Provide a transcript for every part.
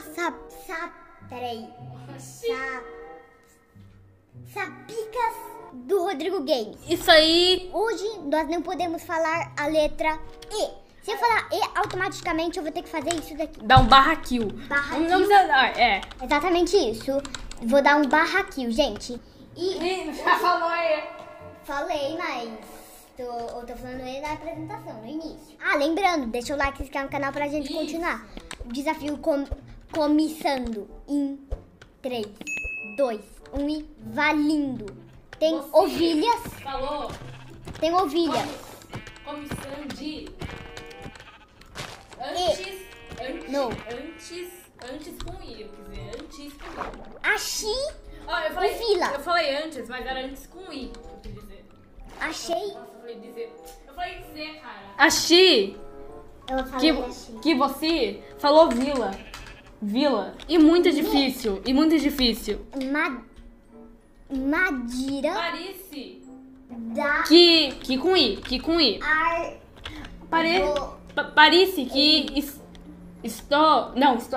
Peraí. Sapicas do Rodrigo Games. Isso aí. Hoje nós não podemos falar a letra E. Se eu falar E, automaticamente eu vou ter que fazer isso daqui. Dá um barra kill. Barra Não kill. precisa dar, é. Exatamente isso. Vou dar um barra kill, gente. E Já falou aí. falei, mas eu tô falando E na apresentação, no início. Ah, lembrando, deixa o like e se inscreve no canal pra gente continuar. O desafio começando em 3, 2, 1 e valendo. Tem Você ovelhas. Falou. Tem ovelha. Comissão de. Não. Antes com I, eu quis dizer, antes com I. Achei. Ó, eu falei antes, mas era antes com I, eu quis dizer. Achei. Nossa, eu falei dizer, cara. Achei Eu falei achei. que você falou vila. E muito difícil, Madira Parece da que com I. ar. Parece que estou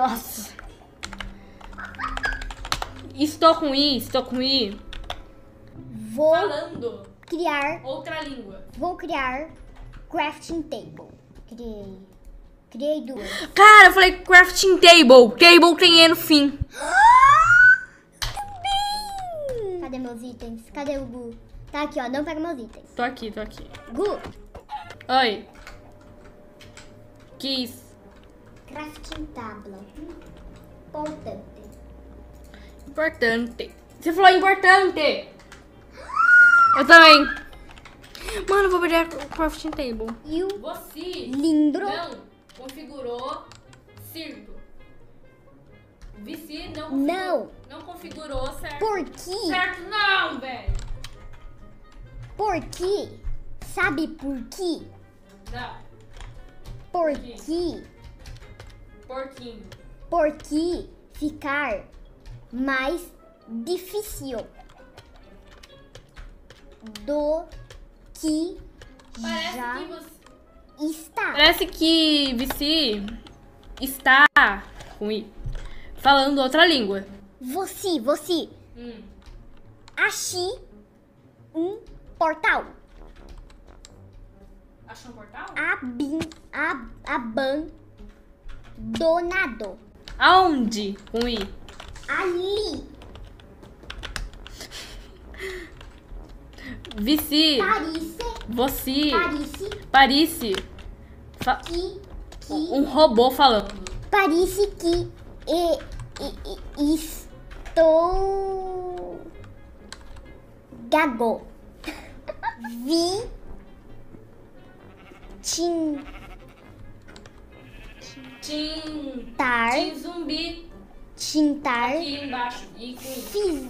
com I. Vou Falando criar. outra língua. Vou criar crafting table. Criei duas. Cara, eu falei crafting table. Table tem E no fim. Cadê meus itens? Cadê o Gu? Tá aqui, ó. Não pega meus itens. Tô aqui. Gu, Oi. Que isso? crafting tabla. Importante. Você falou importante. Eu também. Mano, eu vou perder o crafting table. E o Você lindro. não configurou circo. Vici Não. não configurou certo. Por quê? Certo não, velho. Por quê? Sabe por quê? Não. Por quê? quê? Porquinho. Porque ficar mais difícil do que Parece já que você... está. Parece que Vici está com I, falando outra língua. Você achei um portal Achou um portal? abandonado Aonde com I? ali. Vici, você, parece um robô falando. Parece que estou gago. Vi Tim zumbi tintar aqui embaixo. E com I.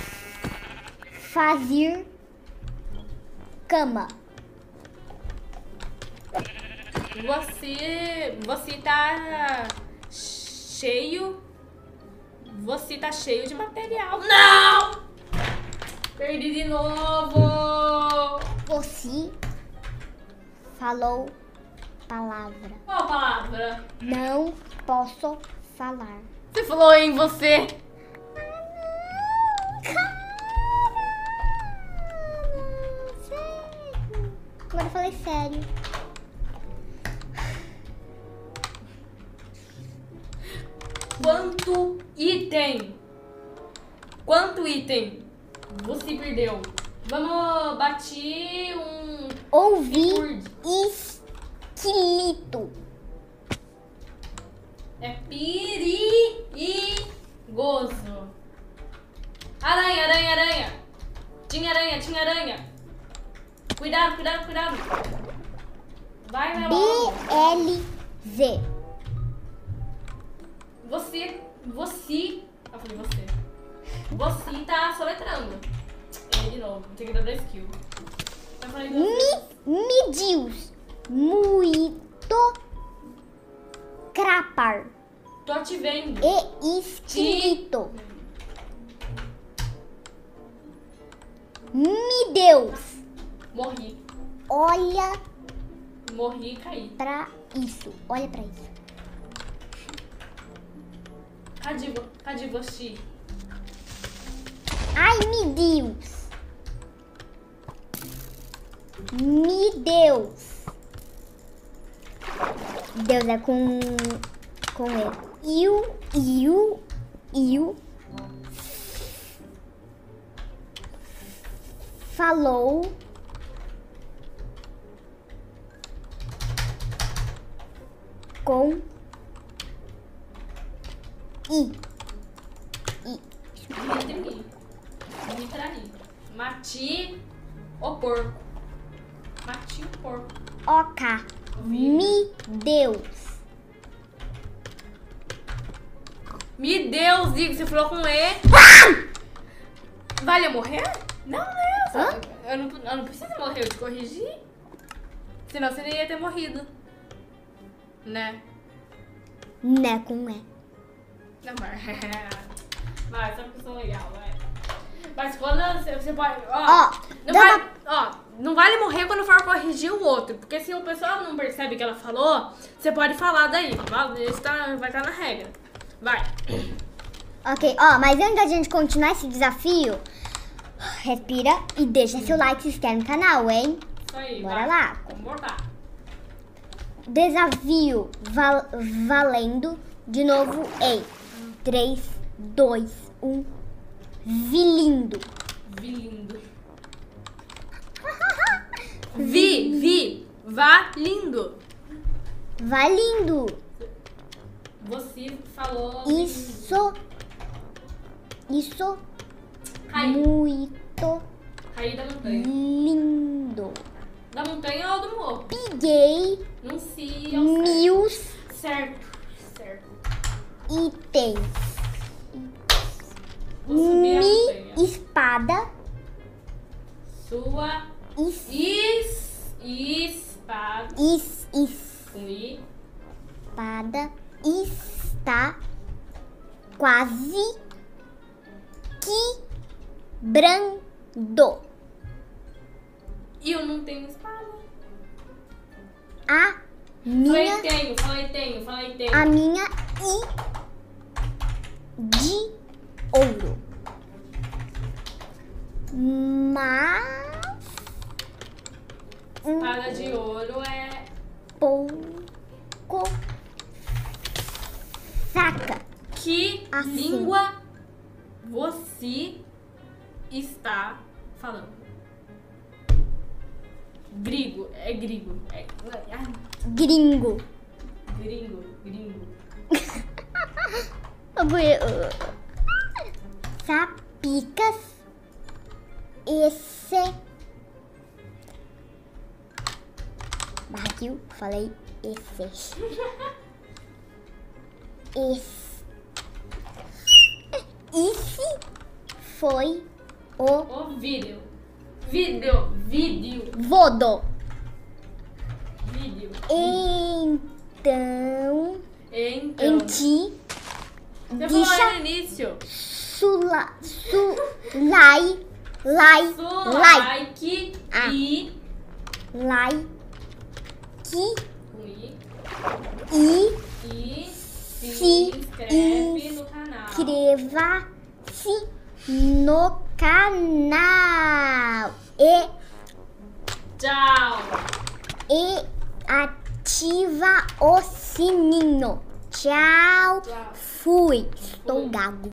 fazer cama. Você tá cheio. Você tá cheio de material. Não! Perdi de novo. Você falou palavra. Qual palavra? Não posso falar. Você falou em você. Agora eu falei sério. Quanto item você perdeu? Vamos bater um... Ouvi esqueleto. É perigoso. Aranha. Tinha aranha. Cuidado. Vai, meu logo. BLZ. Você. Eu falei você. Você tá soletrando. De novo, tem que dar 2 kills. Eu falei você. Medius. Muito crapar. Tô te vendo. E escrito. Me Deus. Morri. Olha Morri e caí. pra isso. Olha pra isso. Cadê você? Ai, meu Deus. Meu Deus. Deus é com ele. Eu falou com Me traí. Mati o porco. Mati o porco. Oca. Me Deus. Me Deus, diga, você falou com E. Vale eu morrer? Não, Hã? eu não preciso morrer, eu te corrigi. Senão você nem ia ter morrido. Né? Né com E. Não, vai, só porque eu sou legal, vai. Mas quando você pode. Não vale morrer quando for corrigir o outro. Porque se o pessoal não percebe o que ela falou, você pode falar daí. Isso vai estar na regra. Vai. Ok, mas antes da gente continuar esse desafio, respira e deixa seu like e se inscreve no canal, hein? Isso aí, Bora vai. lá. Vamos voltar. Desafio valendo de novo em 3, 2, 1. Vilindo. Valindo. Valindo. Você falou. Isso Cair. muito Cair da montanha. lindo. Da montanha ou do morro? Peguei Não se. mil Certo. itens. Vou subir a Mi montanha. espada. Sua. Espada. Com I. Espada está quase quebrando. E eu não tenho espada. A minha Falei tenho. a minha I de ouro. Mas Espada de ouro é. pouco fraca. Que Assim. língua você está falando? Grigo. É grigo. Gringo. Gringo. Sapicas. Esse. Barraquil, falei esse. Esse foi o O vídeo. vodo. Vídeo. Então, em ti, Você deixa falou no início. like E. like Com I. e E se Se inscreve no canal. inscreva-se no canal Tchau. e ativa o sininho. Tchau. Tchau. Fui. Estou gago.